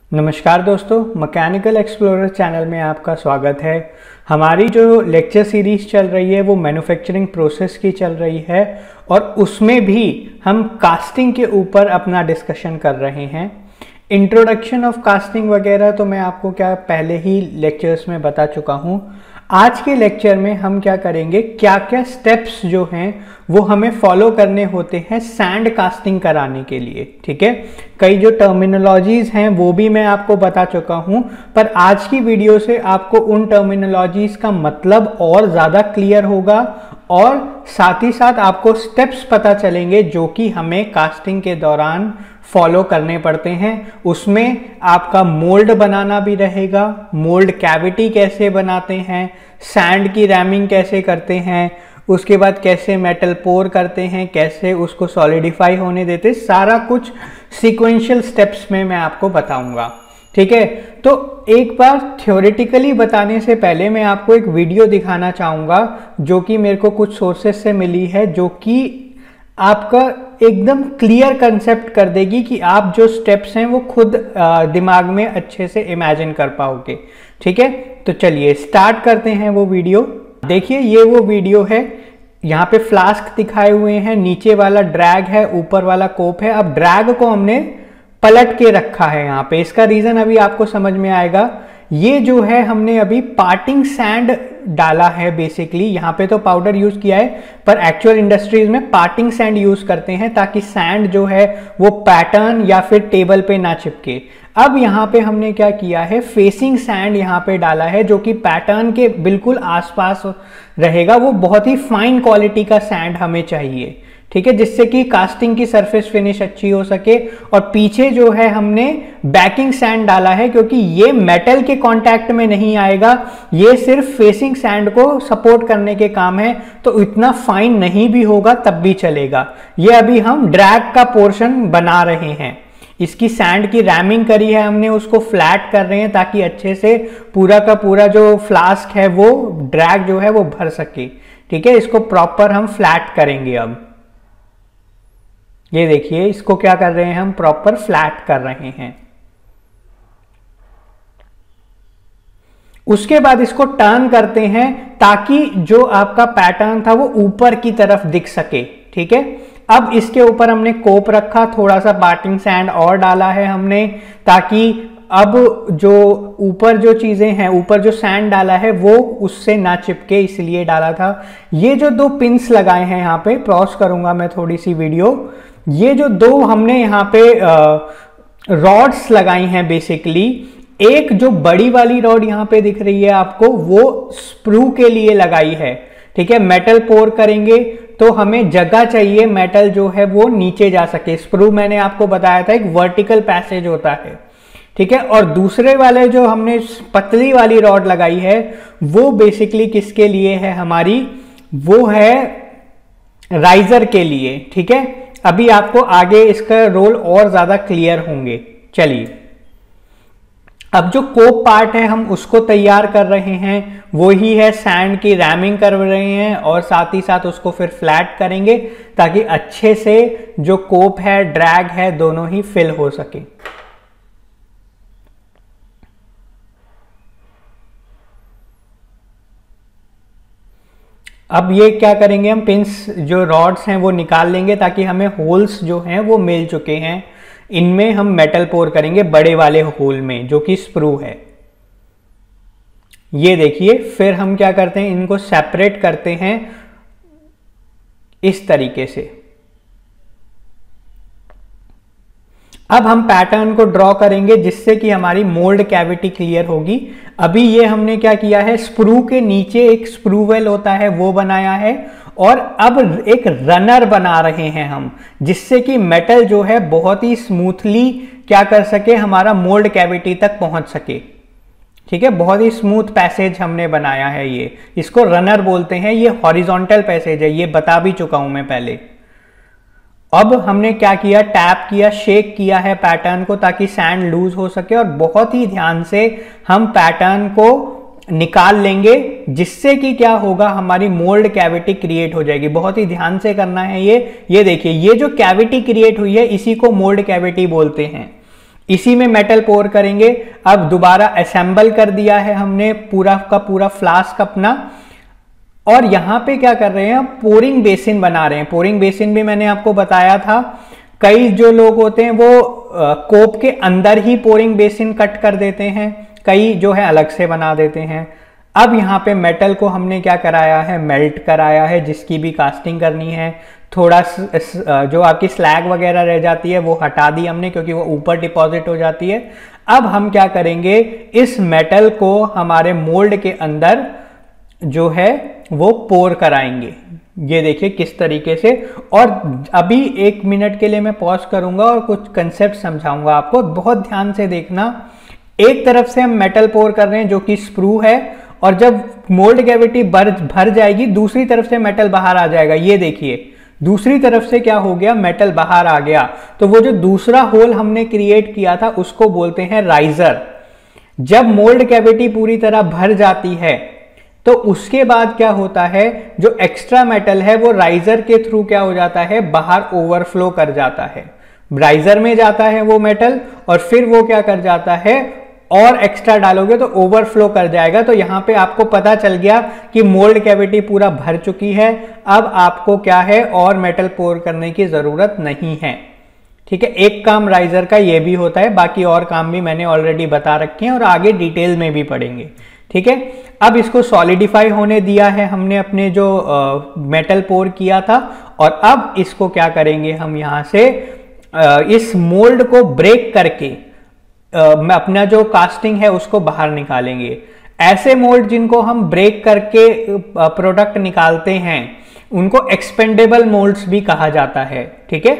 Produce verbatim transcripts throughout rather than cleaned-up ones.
नमस्कार दोस्तों, mechanical explorer channel में आपका स्वागत है। हमारी जो लेक्चर सीरीज चल रही है वो मैन्युफैक्चरिंग प्रोसेस की चल रही है और उसमें भी हम कास्टिंग के ऊपर अपना डिस्कशन कर रहे हैं। इंट्रोडक्शन ऑफ कास्टिंग वगैरह तो मैं आपको क्या पहले ही लेक्चर्स में बता चुका हूँ। आज के लेक्चर में हम क्या करेंगे, क्या क्या स्टेप्स जो हैं वो हमें फॉलो करने होते हैं सैंड कास्टिंग कराने के लिए। ठीक है, कई जो टर्मिनोलॉजीज हैं वो भी मैं आपको बता चुका हूं, पर आज की वीडियो से आपको उन टर्मिनोलॉजीज का मतलब और ज़्यादा क्लियर होगा और साथ ही साथ आपको स्टेप्स पता चलेंगे जो कि हमें कास्टिंग के दौरान फॉलो करने पड़ते हैं। उसमें आपका मोल्ड बनाना भी रहेगा, मोल्ड कैविटी कैसे बनाते हैं, सैंड की रैमिंग कैसे करते हैं, उसके बाद कैसे मेटल पोर करते हैं, कैसे उसको सॉलिडिफाई होने देते, सारा कुछ सीक्वेंशियल स्टेप्स में मैं आपको बताऊंगा। ठीक है, तो एक बार थ्योरेटिकली बताने से पहले मैं आपको एक वीडियो दिखाना चाहूँगा जो कि मेरे को कुछ सोर्सेज से मिली है, जो कि आपका एकदम क्लियर कंसेप्ट कर देगी कि आप जो स्टेप्स हैं वो खुद दिमाग में अच्छे से इमेजिन कर पाओगे। ठीक है, तो चलिए स्टार्ट करते हैं वो वीडियो। देखिए, ये वो वीडियो है। यहाँ पे फ्लास्क दिखाए हुए हैं, नीचे वाला ड्रैग है, ऊपर वाला कोप है। अब ड्रैग को हमने पलट के रखा है यहाँ पे। इसका रीजन अभी आपको समझ में आएगा। ये जो है हमने अभी पार्टिंग सैंड डाला है। बेसिकली यहाँ पे तो पाउडर यूज किया है, पर एक्चुअल इंडस्ट्रीज में पार्टिंग सैंड यूज करते हैं ताकि सैंड जो है वो पैटर्न या फिर टेबल पे ना चिपके। अब यहाँ पे हमने क्या किया है, फेसिंग सैंड यहाँ पे डाला है जो कि पैटर्न के बिल्कुल आसपास रहेगा। वो बहुत ही फाइन क्वालिटी का सैंड हमें चाहिए। ठीक है, जिससे कि कास्टिंग की सरफेस फिनिश अच्छी हो सके। और पीछे जो है हमने बैकिंग सैंड डाला है क्योंकि ये मेटल के कांटेक्ट में नहीं आएगा, ये सिर्फ फेसिंग सैंड को सपोर्ट करने के काम है। तो इतना फाइन नहीं भी होगा तब भी चलेगा। ये अभी हम ड्रैग का पोर्शन बना रहे हैं। इसकी सैंड की रैमिंग करी है हमने, उसको फ्लैट कर रहे हैं ताकि अच्छे से पूरा का पूरा जो फ्लास्क है वो ड्रैग जो है वो भर सके। ठीक है, इसको प्रॉपर हम फ्लैट करेंगे। अब ये देखिए, इसको क्या कर रहे हैं हम, प्रॉपर फ्लैट कर रहे हैं। उसके बाद इसको टर्न करते हैं ताकि जो आपका पैटर्न था वो ऊपर की तरफ दिख सके। ठीक है, अब इसके ऊपर हमने कोप रखा, थोड़ा सा पार्टिंग सैंड और डाला है हमने ताकि अब जो ऊपर जो चीजें हैं, ऊपर जो सैंड डाला है वो उससे ना चिपके, इसलिए डाला था। ये जो दो पिंस लगाए हैं यहाँ पे, पॉज करूंगा मैं थोड़ी सी वीडियो। ये जो दो हमने यहाँ पे रॉड्स लगाई हैं बेसिकली, एक जो बड़ी वाली रॉड यहाँ पे दिख रही है आपको, वो स्प्रू के लिए लगाई है। ठीक है, मेटल पोर करेंगे तो हमें जगह चाहिए, मेटल जो है वो नीचे जा सके। स्प्रू मैंने आपको बताया था एक वर्टिकल पैसेज होता है। ठीक है, और दूसरे वाले जो हमने पतली वाली रॉड लगाई है वो बेसिकली किसके लिए है हमारी, वो है राइजर के लिए। ठीक है, अभी आपको आगे इसका रोल और ज्यादा क्लियर होंगे। चलिए, अब जो कोप पार्ट है हम उसको तैयार कर रहे हैं, वो ही है सैंड की रैमिंग कर रहे हैं और साथ ही साथ उसको फिर फ्लैट करेंगे ताकि अच्छे से जो कोप है, ड्रैग है, दोनों ही फिल हो सके। अब ये क्या करेंगे, हम पिंस जो रॉड्स हैं वो निकाल लेंगे ताकि हमें होल्स जो हैं वो मिल चुके हैं। इनमें हम मेटल पोर करेंगे, बड़े वाले होल में जो कि स्प्रू है। ये देखिए, फिर हम क्या करते हैं, इनको सेपरेट करते हैं इस तरीके से। अब हम पैटर्न को ड्रॉ करेंगे जिससे कि हमारी मोल्ड कैविटी क्लियर होगी। अभी ये हमने क्या किया है, स्प्रू के नीचे एक स्प्रू वेल होता है वो बनाया है और अब एक रनर बना रहे हैं हम, जिससे कि मेटल जो है बहुत ही स्मूथली क्या कर सके, हमारा मोल्ड कैविटी तक पहुंच सके। ठीक है, बहुत ही स्मूथ पैसेज हमने बनाया है। ये इसको रनर बोलते हैं। ये हॉरिजॉन्टल पैसेज है, ये बता भी चुका हूं मैं पहले। अब हमने क्या किया, टैप किया, शेक किया है पैटर्न को ताकि सैंड लूज हो सके और बहुत ही ध्यान से हम पैटर्न को निकाल लेंगे, जिससे कि क्या होगा, हमारी मोल्ड कैविटी क्रिएट हो जाएगी। बहुत ही ध्यान से करना है ये। ये देखिए, ये जो कैविटी क्रिएट हुई है इसी को मोल्ड कैविटी बोलते हैं। इसी में मेटल पोर करेंगे। अब दोबारा असेंबल कर दिया है हमने पूरा का पूरा फ्लास्क अपना, और यहां पे क्या कर रहे हैं, पोरिंग बेसिन बना रहे हैं। पोरिंग बेसिन भी मैंने आपको बताया था, कई जो लोग होते हैं वो कोप के अंदर ही पोरिंग बेसिन कट कर देते हैं, कई जो है अलग से बना देते हैं। अब यहाँ पे मेटल को हमने क्या कराया है, मेल्ट कराया है, जिसकी भी कास्टिंग करनी है। थोड़ा जो आपकी स्लैग वगैरह रह जाती है वो हटा दी हमने, क्योंकि वो ऊपर डिपॉजिट हो जाती है। अब हम क्या करेंगे, इस मेटल को हमारे मोल्ड के अंदर जो है वो पोर कराएंगे। ये देखिए किस तरीके से। और अभी एक मिनट के लिए मैं पॉज करूंगा और कुछ कंसेप्ट समझाऊंगा आपको, बहुत ध्यान से देखना। एक तरफ से हम मेटल पोर कर रहे हैं जो कि स्प्रू है, और जब मोल्ड कैविटी भर भर जाएगी दूसरी तरफ से मेटल बाहर आ जाएगा। ये देखिए दूसरी तरफ से क्या हो गया, मेटल बाहर आ गया। तो वो जो दूसरा होल हमने क्रिएट किया था उसको बोलते हैं राइजर। जब मोल्ड कैविटी पूरी तरह भर जाती है तो उसके बाद क्या होता है, जो एक्स्ट्रा मेटल है वो राइजर के थ्रू क्या हो जाता है, बाहर ओवरफ्लो कर जाता है। राइजर में जाता है वो मेटल, और फिर वो क्या कर जाता है, और एक्स्ट्रा डालोगे तो ओवरफ्लो कर जाएगा। तो यहां पे आपको पता चल गया कि मोल्ड कैविटी पूरा भर चुकी है। अब आपको क्या है, और मेटल पोर करने की जरूरत नहीं है। ठीक है, एक काम राइजर का ये भी होता है, बाकी और काम भी मैंने ऑलरेडी बता रखे हैं और आगे डिटेल में भी पढ़ेंगे। ठीक है, अब इसको सॉलिडिफाई होने दिया है हमने अपने जो आ, मेटल पोर किया था, और अब इसको क्या करेंगे हम यहां से आ, इस मोल्ड को ब्रेक करके मैं अपना जो कास्टिंग है उसको बाहर निकालेंगे। ऐसे मोल्ड जिनको हम ब्रेक करके प्रोडक्ट निकालते हैं उनको एक्सपेंडेबल मोल्ड्स भी कहा जाता है। ठीक है,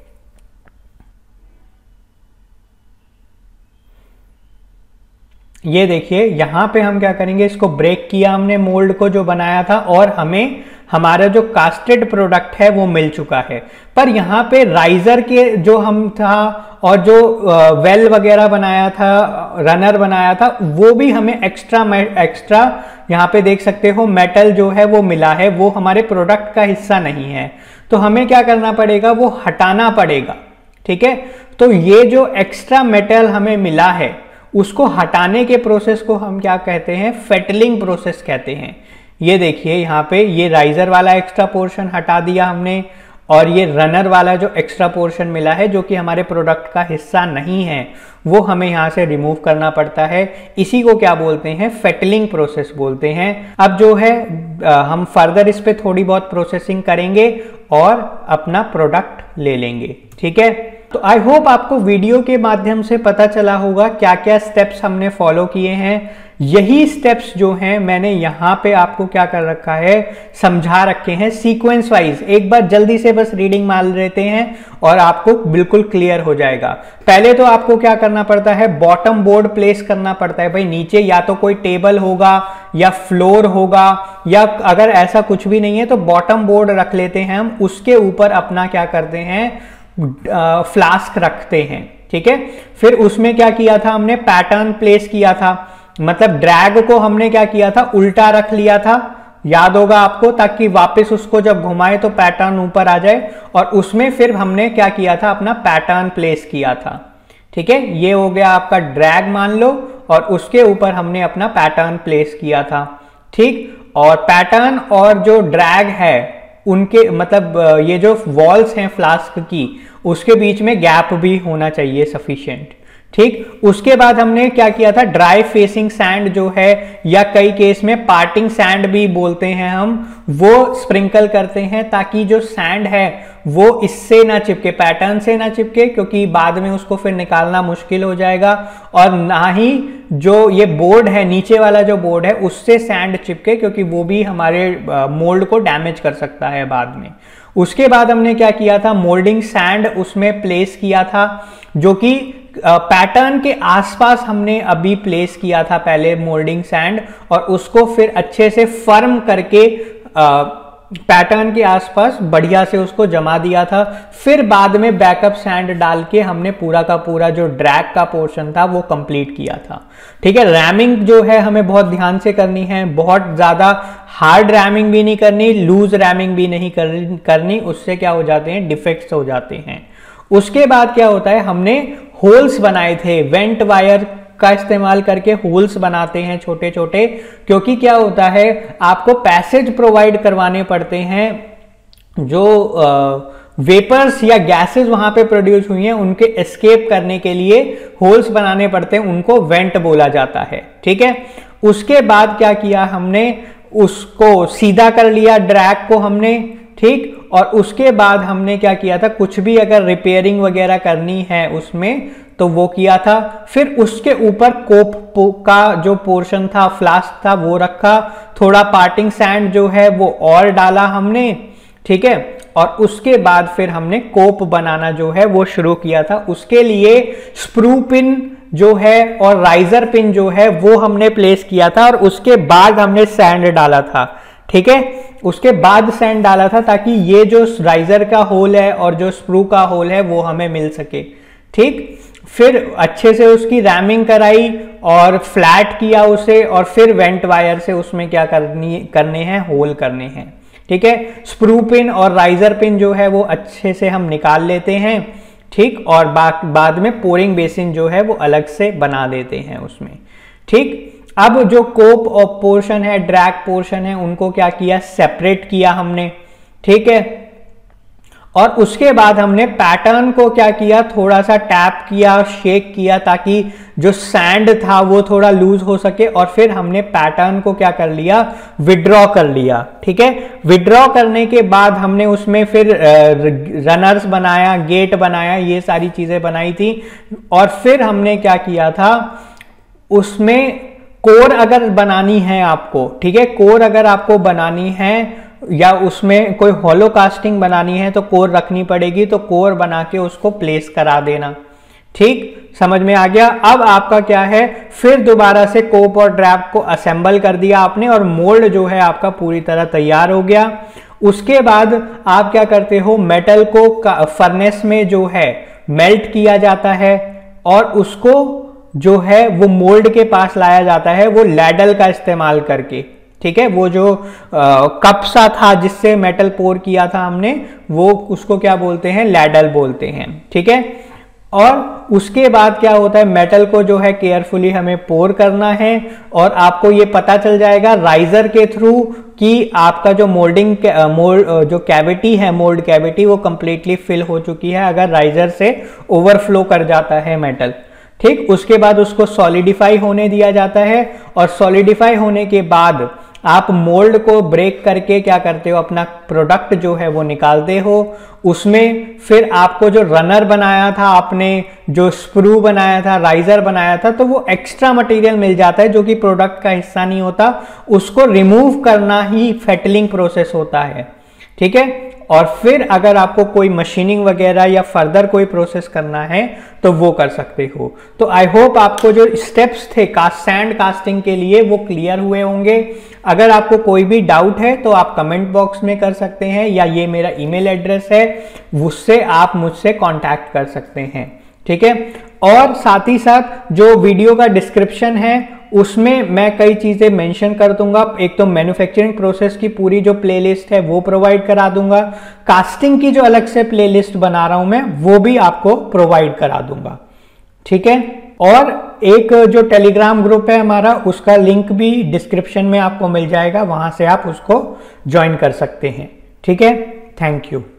ये देखिए यहां पे हम क्या करेंगे, इसको ब्रेक किया हमने मोल्ड को जो बनाया था, और हमें हमारा जो कास्टेड प्रोडक्ट है वो मिल चुका है। पर यहाँ पे राइजर के जो हम था और जो वेल वगैरह बनाया था, रनर बनाया था, वो भी हमें एक्स्ट्रा एक्स्ट्रा यहाँ पे देख सकते हो मेटल जो है वो मिला है, वो हमारे प्रोडक्ट का हिस्सा नहीं है। तो हमें क्या करना पड़ेगा, वो हटाना पड़ेगा। ठीक है, तो ये जो एक्स्ट्रा मेटल हमें मिला है उसको हटाने के प्रोसेस को हम क्या कहते हैं, फेटलिंग प्रोसेस कहते हैं। ये देखिए यहाँ पे ये राइजर वाला एक्स्ट्रा पोर्शन हटा दिया हमने, और ये रनर वाला जो एक्स्ट्रा पोर्शन मिला है जो कि हमारे प्रोडक्ट का हिस्सा नहीं है वो हमें यहाँ से रिमूव करना पड़ता है। इसी को क्या बोलते हैं, फेटलिंग प्रोसेस बोलते हैं। अब जो है हम फर्दर इस पे थोड़ी बहुत प्रोसेसिंग करेंगे और अपना प्रोडक्ट ले लेंगे। ठीक है, तो आई होप आपको वीडियो के माध्यम से पता चला होगा क्या क्या स्टेप्स हमने फॉलो किए हैं। यही स्टेप्स जो हैं मैंने यहाँ पे आपको क्या कर रखा है, समझा रखे हैं सीक्वेंस वाइज। एक बार जल्दी से बस रीडिंग मार लेते हैं और आपको बिल्कुल क्लियर हो जाएगा। पहले तो आपको क्या करना पड़ता है, बॉटम बोर्ड प्लेस करना पड़ता है। भाई नीचे या तो कोई टेबल होगा या फ्लोर होगा, या अगर ऐसा कुछ भी नहीं है तो बॉटम बोर्ड रख लेते हैं हम, उसके ऊपर अपना क्या करते हैं, फ्लास्क रखते हैं। ठीक है, फिर उसमें क्या किया था हमने, पैटर्न प्लेस किया था, मतलब ड्रैग को हमने क्या किया था, उल्टा रख लिया था, याद होगा आपको, ताकि वापस उसको जब घुमाए तो पैटर्न ऊपर आ जाए। और उसमें फिर हमने क्या किया था, अपना पैटर्न प्लेस किया था। ठीक है, ये हो गया आपका ड्रैग मान लो, और उसके ऊपर हमने अपना पैटर्न प्लेस किया था। ठीक, और पैटर्न और जो ड्रैग है उनके मतलब ये जो वॉल्स हैं फ्लास्क की, उसके बीच में गैप भी होना चाहिए सफिशिएंट। ठीक, उसके बाद हमने क्या किया था, ड्राई फेसिंग सैंड जो है, या कई केस में पार्टिंग सैंड भी बोलते हैं हम, वो स्प्रिंकल करते हैं ताकि जो सैंड है वो इससे ना चिपके, पैटर्न से ना चिपके, क्योंकि बाद में उसको फिर निकालना मुश्किल हो जाएगा। और ना ही जो ये बोर्ड है, नीचे वाला जो बोर्ड है, उससे सैंड चिपके, क्योंकि वो भी हमारे मोल्ड को डैमेज कर सकता है बाद में। उसके बाद हमने क्या किया था, मोल्डिंग सैंड उसमें प्लेस किया था, जो कि पैटर्न के आसपास हमने अभी प्लेस किया था पहले मोल्डिंग सैंड, और उसको फिर अच्छे से फर्म करके पैटर्न के आसपास बढ़िया से उसको जमा दिया था। फिर बाद में बैकअप सैंड डाल के हमने पूरा का पूरा जो ड्रैग का पोर्शन था वो कंप्लीट किया था। ठीक है, रैमिंग जो है हमें बहुत ध्यान से करनी है, बहुत ज्यादा हार्ड रैमिंग भी नहीं करनी, लूज रैमिंग भी नहीं करनी, उससे क्या हो जाते हैं, डिफेक्ट्स हो जाते हैं। उसके बाद क्या होता है, हमने होल्स बनाए थे, वेंट वायर का इस्तेमाल करके होल्स बनाते हैं छोटे छोटे, क्योंकि क्या होता है आपको पैसेज प्रोवाइड करवाने पड़ते हैं, जो वेपर्स या गैसेस वहां पे प्रोड्यूस हुई हैं उनके एस्केप करने के लिए होल्स बनाने पड़ते हैं, उनको वेंट बोला जाता है। ठीक है, उसके बाद क्या किया हमने, उसको सीधा कर लिया ड्रैग को हमने, ठीक, और उसके बाद हमने क्या किया था, कुछ भी अगर रिपेयरिंग वगैरह करनी है उसमें तो वो किया था। फिर उसके ऊपर कोप का जो पोर्शन था, फ्लास्क था, वो रखा, थोड़ा पार्टिंग सैंड जो है वो और डाला हमने, ठीक है, और उसके बाद फिर हमने कोप बनाना जो है वो शुरू किया था। उसके लिए स्प्रू पिन जो है और राइजर पिन जो है वो हमने प्लेस किया था, और उसके बाद हमने सैंड डाला था। ठीक है, उसके बाद सैंड डाला था ताकि ये जो राइजर का होल है और जो स्प्रू का होल है वो हमें मिल सके। ठीक, फिर अच्छे से उसकी रैमिंग कराई और फ्लैट किया उसे, और फिर वेंट वायर से उसमें क्या करनी करने हैं, होल करने हैं। ठीक है, स्प्रू पिन और राइजर पिन जो है वो अच्छे से हम निकाल लेते हैं। ठीक, और बा, बाद में पोरिंग बेसिन जो है वो अलग से बना देते हैं उसमें। ठीक, अब जो कोप और पोर्शन है, ड्रैग पोर्शन है, उनको क्या किया, सेपरेट किया हमने। ठीक है, और उसके बाद हमने पैटर्न को क्या किया, थोड़ा सा टैप किया, शेक किया, ताकि जो सैंड था वो थोड़ा लूज हो सके, और फिर हमने पैटर्न को क्या कर लिया, विड्रॉ कर लिया। ठीक है, विड्रॉ करने के बाद हमने उसमें फिर रनर्स बनाया, गेट बनाया, ये सारी चीजें बनाई थी। और फिर हमने क्या किया था, उसमें कोर अगर बनानी है आपको, ठीक है, कोर अगर आपको बनानी है या उसमें कोई हॉलो कास्टिंग बनानी है तो कोर रखनी पड़ेगी, तो कोर बना के उसको प्लेस करा देना। ठीक, समझ में आ गया। अब आपका क्या है, फिर दोबारा से कोप और ड्रैग को असेंबल कर दिया आपने, और मोल्ड जो है आपका पूरी तरह तैयार हो गया। उसके बाद आप क्या करते हो, मेटल को फर्नेस में जो है मेल्ट किया जाता है, और उसको जो है वो मोल्ड के पास लाया जाता है, वो लैडल का इस्तेमाल करके। ठीक है, वो जो आ, कप सा था जिससे मेटल पोर किया था हमने, वो उसको क्या बोलते हैं, लैडल बोलते हैं। ठीक है, और उसके बाद क्या होता है, मेटल को जो है केयरफुली हमें पोर करना है, और आपको ये पता चल जाएगा राइजर के थ्रू कि आपका जो मोल्डिंग मोल्ड जो कैविटी है, मोल्ड कैविटी, वो कंप्लीटली फिल हो चुकी है अगर राइजर से ओवरफ्लो कर जाता है मेटल। ठीक, उसके बाद उसको सॉलिडिफाई होने दिया जाता है, और सॉलिडिफाई होने के बाद आप मोल्ड को ब्रेक करके क्या करते हो, अपना प्रोडक्ट जो है वो निकालते हो। उसमें फिर आपको जो रनर बनाया था आपने, जो स्प्रू बनाया था, राइजर बनाया था, तो वो एक्स्ट्रा मटेरियल मिल जाता है जो कि प्रोडक्ट का हिस्सा नहीं होता, उसको रिमूव करना ही फेटलिंग प्रोसेस होता है। ठीक है, और फिर अगर आपको कोई मशीनिंग वगैरह या फर्दर कोई प्रोसेस करना है तो वो कर सकते हो। तो आई होप आपको जो स्टेप्स थे कास्ट सैंड कास्टिंग के लिए वो क्लियर हुए होंगे। अगर आपको कोई भी डाउट है तो आप कमेंट बॉक्स में कर सकते हैं, या ये मेरा ईमेल एड्रेस है, उससे आप मुझसे कांटेक्ट कर सकते हैं। ठीक है, और साथ ही साथ जो वीडियो का डिस्क्रिप्शन है उसमें मैं कई चीजें मेंशन कर दूंगा। एक तो मैन्युफैक्चरिंग प्रोसेस की पूरी जो प्लेलिस्ट है वो प्रोवाइड करा दूंगा, कास्टिंग की जो अलग से प्लेलिस्ट बना रहा हूं मैं वो भी आपको प्रोवाइड करा दूंगा। ठीक है, और एक जो टेलीग्राम ग्रुप है हमारा, उसका लिंक भी डिस्क्रिप्शन में आपको मिल जाएगा, वहां से आप उसको ज्वाइन कर सकते हैं। ठीक है, थैंक यू।